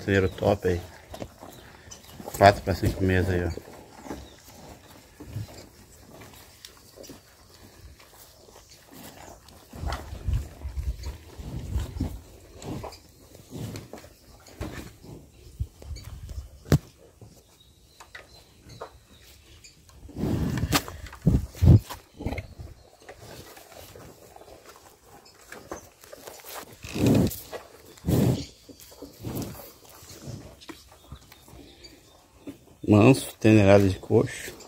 prateleiro top aí. 4 para 5 meses aí, ó. Manso, tenerada de coxo.